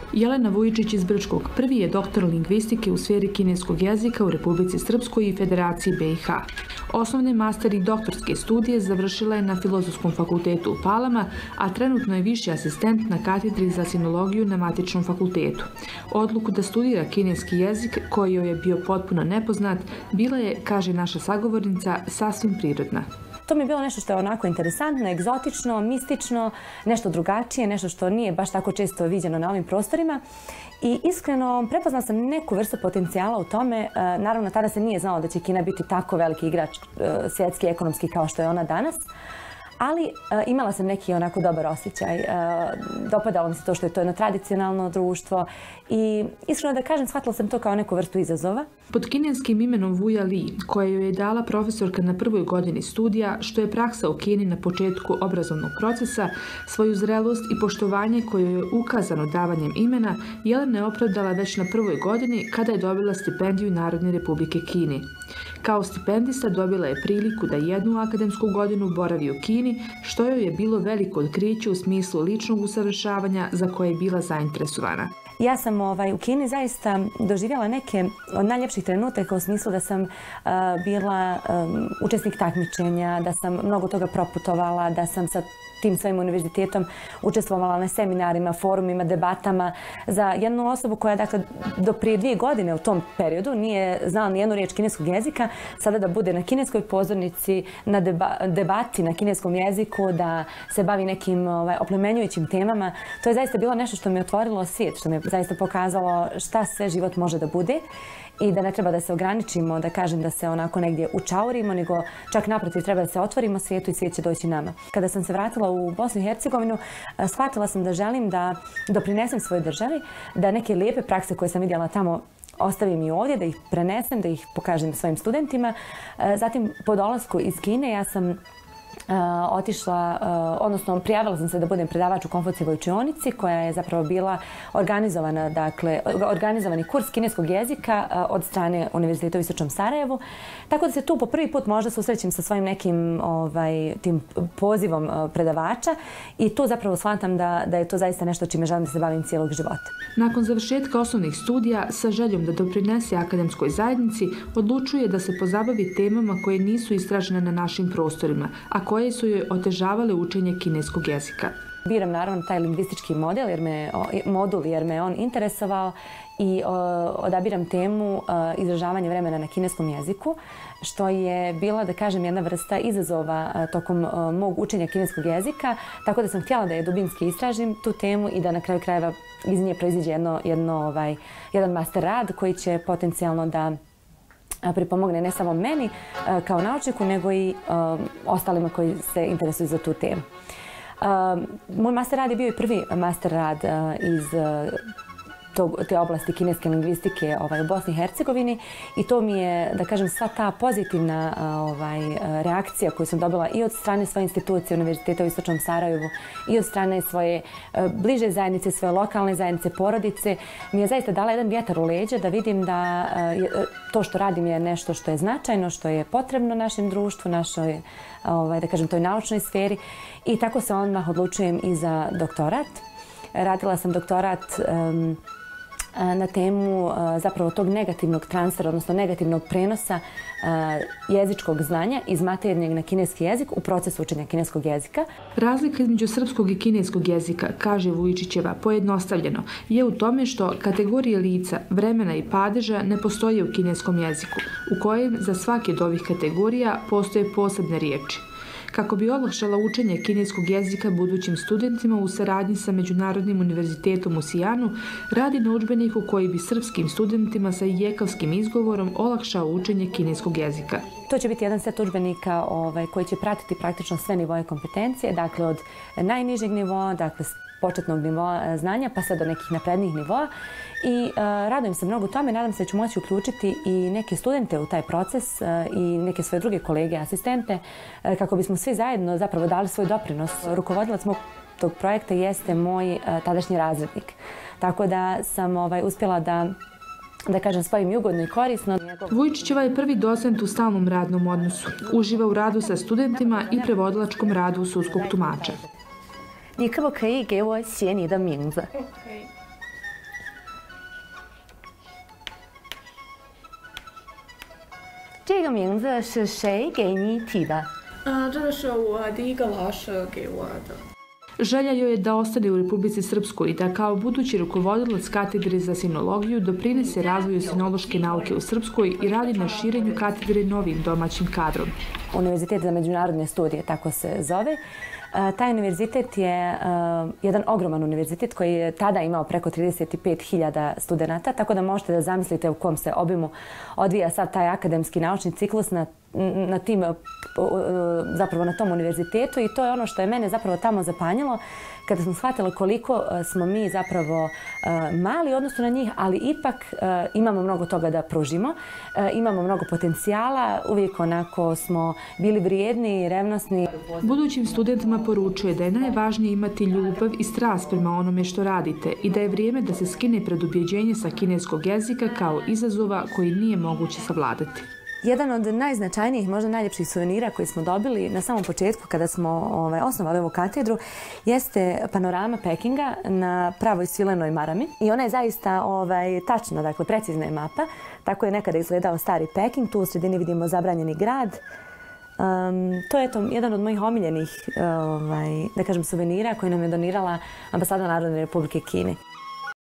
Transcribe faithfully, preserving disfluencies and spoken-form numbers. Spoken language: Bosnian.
Jelena Vujičić iz Brčkog prvi je doktor lingvistike u sferi kineskog jezika u Republici Srpskoj i Federaciji B i H. Osnovne master i doktorske studije završila je na Filozofskom fakultetu u Palama, a trenutno je viši asistent na katedri za sinologiju na matičnom fakultetu. Odluku da studira kineski jezik, koji joj je bio potpuno nepoznat, bila je, kaže naša sagovornica, sasvim prirodna. To mi je bilo nešto što je onako interesantno, egzotično, mistično, nešto drugačije, nešto što nije baš tako često viđeno na ovim prostorima. I iskreno prepoznala sam neku vrstu potencijala u tome. Naravno, tada se nije znalo da će Kina biti tako veliki igrač svjetski, ekonomski kao što je ona danas. Ali imala sam neki onako dobar osjećaj. Dopadalo mi se to što je to jedno tradicionalno društvo i iskreno da kažem, shvatila sam to kao neku vrstu izazova. Pod kineskim imenom Vuja Li, koje joj je dala profesorka na prvoj godini studija, što je praksa u Kini na početku obrazovnog procesa, svoju zrelost i poštovanje koje joj je ukazano davanjem imena, Jelena je opravdala već na prvoj godini kada je dobila stipendiju Narodne Republike Kine. Kao stipendista dobila je priliku da jednu akademsku godinu boravi u Kini, što joj je bilo veliko otkriće u smislu ličnog usavršavanja za koje je bila zainteresovana. Ja sam ovaj, u Kini zaista doživjela neke od najljepših trenutaka u smislu da sam uh, bila um, učesnik takmičenja, da sam mnogo toga proputovala, da sam sa tim svojim univerzitetom učestvovala na seminarima, forumima, debatama. Za jednu osobu koja dakle, do prije dvije godine u tom periodu nije znala ni jednu riječ kineskog jezika, sada da bude na kineskoj pozornici, na deba, debati na kineskom jeziku, da se bavi nekim ovaj, oplemenjujućim temama. To je zaista bilo nešto što mi je otvorilo svijet, što mi je zaista pokazalo šta sve život može da bude i da ne treba da se ograničimo, da kažem da se onako negdje učaurimo, nego čak naprotiv treba da se otvorimo svijetu i svijet će doći nama. Kada sam se vratila u Bosnu i Hercegovinu, shvatila sam da želim da doprinesem svojoj državi, da neke lijepe prakse koje sam vidjela tamo ostavim i ovdje, da ih prenesem, da ih pokažem svojim studentima. Zatim, po dolasku iz Kine, ja sam Uh, otišla, uh, odnosno prijavila sam se da budem predavač u Konfucijevoj učionici koja je zapravo bila organizovana, dakle, organizovani kurs kineskog jezika uh, od strane Univerziteta u Istočnom Sarajevu. Tako da se tu po prvi put možda susrećem sa svojim nekim ovaj, tim pozivom uh, predavača i tu zapravo shvatam da, da je to zaista nešto čime želim da se bavim cijelog života. Nakon završetka osnovnih studija, sa željom da doprinese akademskoj zajednici, odlučuje da se pozabavi temama koje nisu istražene na našim prostorima, a koje su joj otežavale učenje kineskog jezika. Biram naravno taj lingvistički model, jer me, modul jer me on interesovao i o, odabiram temu o, izražavanje vremena na kineskom jeziku, što je bila, da kažem, jedna vrsta izazova o, tokom o, mog učenja kineskog jezika, tako da sam htjela da je dubinski istražim tu temu i da na kraju krajeva iz nje proiziđe jedno, jedno, ovaj, jedan master rad koji će potencijalno da pripomogne ne samo meni kao naučniku, nego i um, ostalima koji se interesuju za tu temu. Um, moj master rad je bio i prvi master rad uh, iz uh, tog, te oblasti kineske lingvistike ovaj, u Bosni i Hercegovini i to mi je, da kažem, sva ta pozitivna ovaj, reakcija koju sam dobila i od strane svoje institucije Univerziteta u Istočnom Sarajevu i od strane svoje uh, bliže zajednice, svoje lokalne zajednice, porodice, mi je zaista dala jedan vjetar u leđa da vidim da uh, to što radim je nešto što je značajno, što je potrebno našem društvu, našoj, ovaj, da kažem, toj naučnoj sferi i tako se odmah odlučujem i za doktorat. Radila sam doktorat um, na temu zapravo tog negativnog transfera, odnosno negativnog prenosa jezičkog znanja iz maternjeg na kineski jezik u procesu učenja kineskog jezika. Razlika između srpskog i kineskog jezika, kaže Vujičićeva, pojednostavljeno, je u tome što kategorije lica, vremena i padeža ne postoje u kineskom jeziku, u kojem za svake od ovih kategorija postoje posebne riječi. Kako bi olakšala učenje kineskog jezika budućim studentima u saradnji sa Međunarodnim univerzitetom u Sijanu, radi na udžbeniku koji bi srpskim studentima sa ijekavskim izgovorom olakšao učenje kineskog jezika. To će biti jedan set udžbenika ovaj, koji će pratiti praktično sve nivoje kompetencije, dakle od najnižeg nivoa, dakle početnog nivoa znanja pa sve do nekih naprednijih nivoa. I uh, radujem se mnogo tome, nadam se da ću moći uključiti i neke studente u taj proces uh, i neke svoje druge kolege, asistente, uh, kako bismo svi zajedno zapravo dali svoj doprinos. Rukovodilac mog tog projekta jeste moj uh, tadašnji razrednik. Tako da sam ovaj, uspjela da da kažem, spojim i ugodno i korisno. Vujičićeva je prvi docent u stalnom radnom odnosu. Uživa u radu sa studentima i prevodilačkom radu sudskog tumača. 你可不可以给我写你的名字？ 这个名字是谁给你起的？ 啊，这个是我第一个老师给我的。 Želja joj je da ostane u Republici Srpskoj i da kao budući rukovodilac katedre za sinologiju doprinese razvoju sinološke nauke u Srpskoj i radi na širenju katedre novim domaćim kadrom. Univerzitet za međunarodne studije, tako se zove. Taj univerzitet je jedan ogroman univerzitet koji je tada imao preko trideset pet hiljada studenata, tako da možete da zamislite u kom se obimu odvija sad taj akademski naučni ciklus na, na, tim, zapravo na tom univerzitetu i to je ono što je mene zapravo tamo zapanjilo kada sam shvatila koliko smo mi zapravo mali u odnosu na njih, ali ipak imamo mnogo toga da pružimo, imamo mnogo potencijala, uvijek onako smo bili vrijedni i revnosni. Budućim studentima poručuje da je najvažnije imati ljubav i strast prema onome što radite i da je vrijeme da se skine predubjeđenje sa kineskog jezika kao izazova koji nije moguće savladati. Jedan od najznačajnijih, možda najljepših suvenira koji smo dobili na samom početku kada smo ovaj, osnovali ovu katedru jeste panorama Pekinga na pravoj svilenoj marami. I ona je zaista ovaj, tačna, dakle precizna je mapa. Tako je nekada izgledao stari Peking. Tu u sredini vidimo zabranjeni grad. Um, to je to jedan od mojih omiljenih ovaj, da kažem, suvenira koji nam je donirala Ambasada Narodne Republike Kine.